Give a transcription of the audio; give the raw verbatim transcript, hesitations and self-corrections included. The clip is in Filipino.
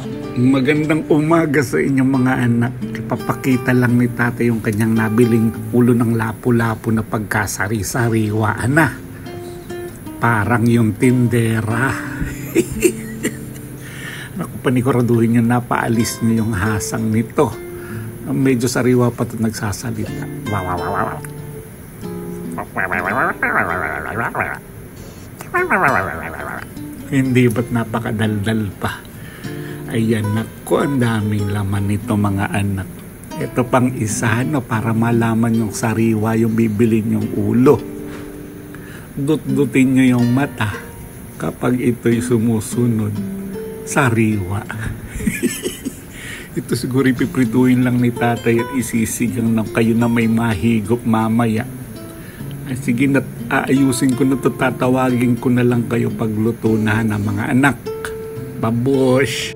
Magandang umaga sa inyong mga anak. Ipapakita lang ni tatay yung kanyang nabiling ulo ng lapu-lapu na pagkasari-sariwaan na. Parang yung tindera. Naku, paniguraduhin nyo, napaalis nyo yung hasang nito. Medyo sariwa pa ito nagsasalita. Hindi ba't napakadaldal pa? Ayan, naku, ang daming laman nito mga anak. Ito pang isa, no, para malaman yung sariwa yung bibilin yung ulo. Dut-dutin nyo yung mata kapag ito'y sumusunod. Sariwa. Ito siguro ipiprituin lang ni tatay at isisigang na kayo na may mahigop mamaya. Ay, sige, na, aayusin ko na ito, tatawagin ko na lang kayo pagluto na ng mga anak. Babush!